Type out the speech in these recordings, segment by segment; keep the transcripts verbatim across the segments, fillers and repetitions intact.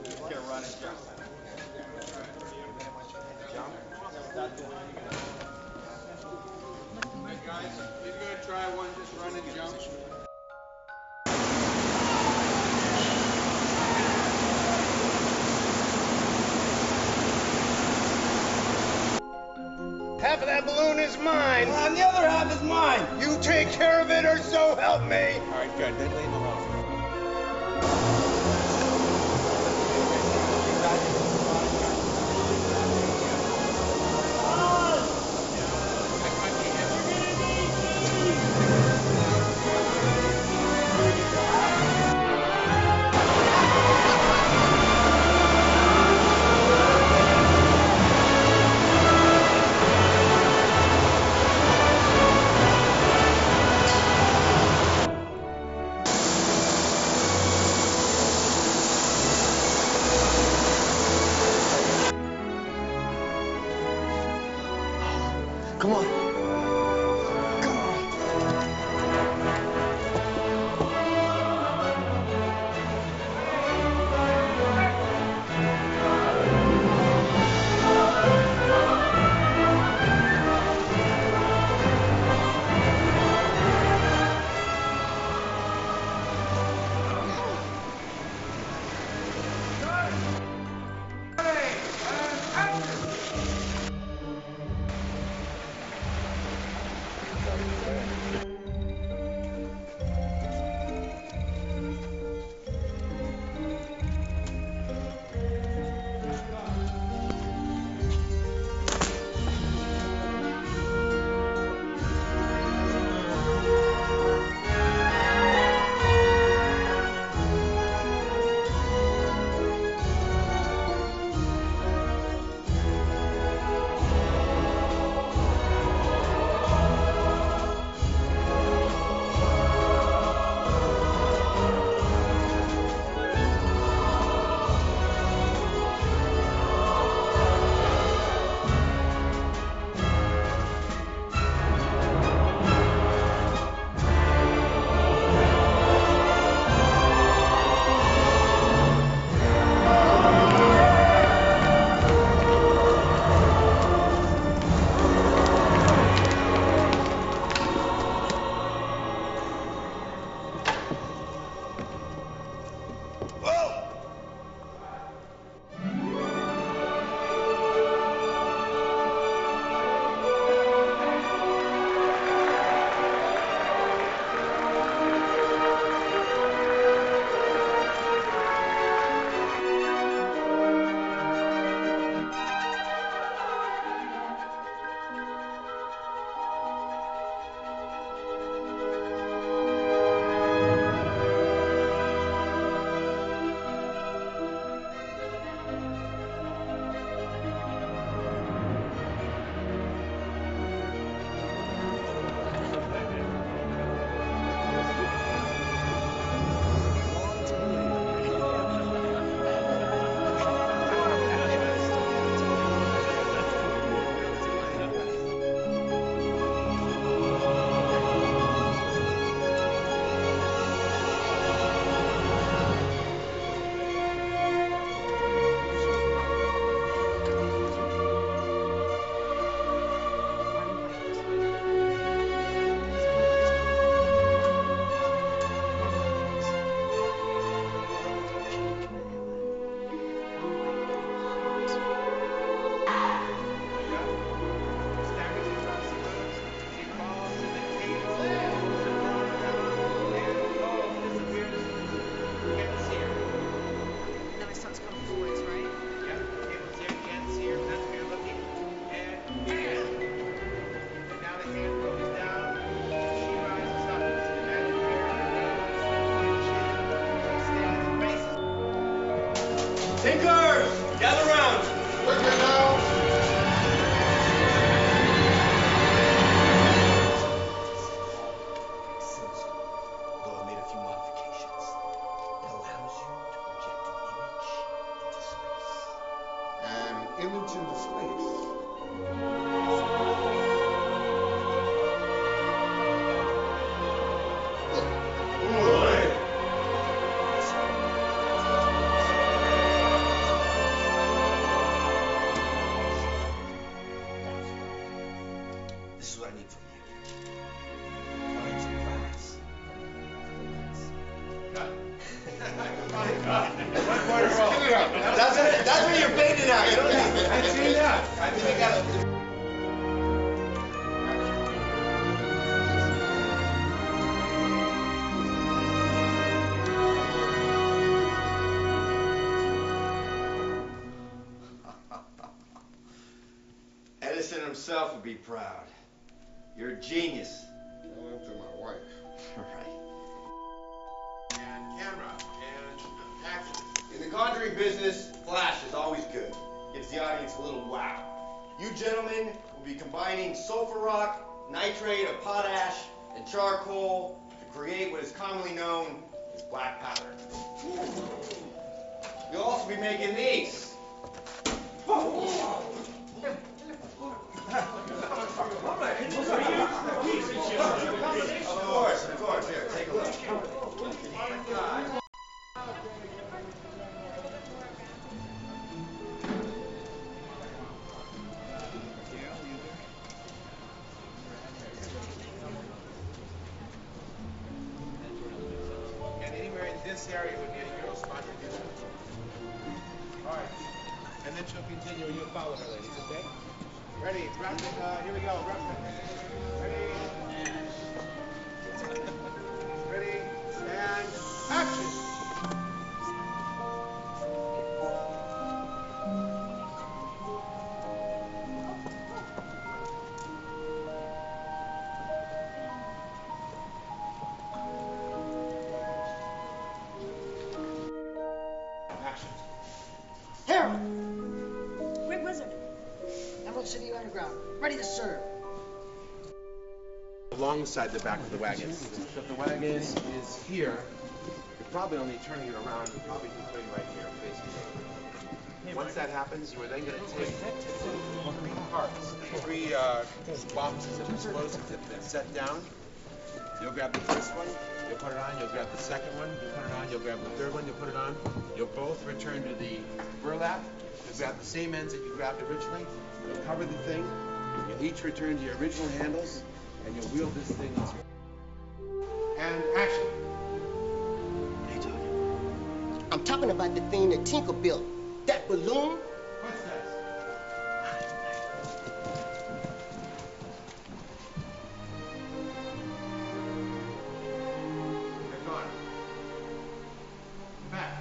Just get a run and jump. Jump. Alright guys, we're gonna try one, just run and jump. Half of that balloon is mine. Uh, and the other half is mine. You take care of it or so help me. All right, good. Then leave him alone. Come on. Come on. Tinkers, gather round. Quicker now. Though I made a few modifications, it allows you to project an image into space. An image into space? Turn your bait out. You don't need it. I see that. I think we got Edison himself would be proud. You're a genius. Tell that to my wife. Right. And camera. And action. In the conjuring business, flash is always good. Gives the audience a little wow. You gentlemen will be combining sulfur rock, nitrate of potash, and charcoal to create what is commonly known as black powder. You'll also be making these. Of course, of course. Here, take a look. And anywhere in this area would be a hero spot to do that. All right. And then she'll continue. You'll follow her, ladies, okay? Ready? Wrap it. Uh, here we go. Wrap it. Ready? Ready? And action! Action. Harold, Great Wizard. Emerald City Underground, ready to serve. Alongside the back of the wagon. So if the wagon is here, you're probably only turning it around, you're probably just putting right here, facing it. Once that happens, you are then going to take three parts, three uh, boxes of explosives that have been set down. You'll grab the first one, you'll put it on, you'll grab the second one, you'll put it on, you'll grab the third one, you'll put it on. You'll both return to the burlap, you'll grab the same ends that you grabbed originally, you'll cover the thing, you'll each return to your original handles, and you'll wheel this thing off. And action. What are you talking about? I'm talking about the thing that Tinker built. That balloon. What's that? They're gone. Back.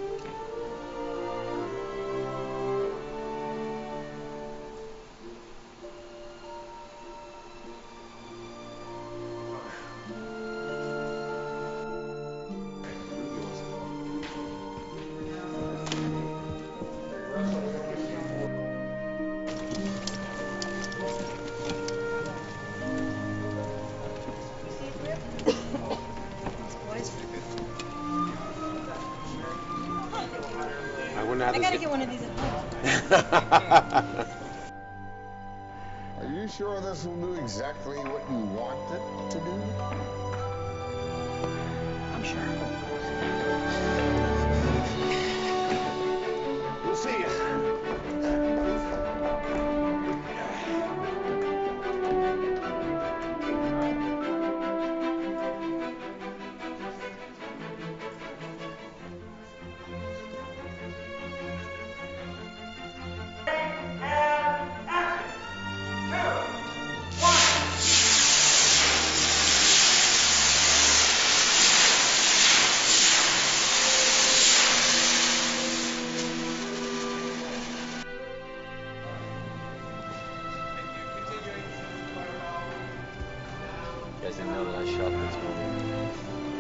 I gotta get one of these at home. Are you sure this will do exactly what you want it to do? I'm sure. We'll see you. You guys didn't know that I shot this movie.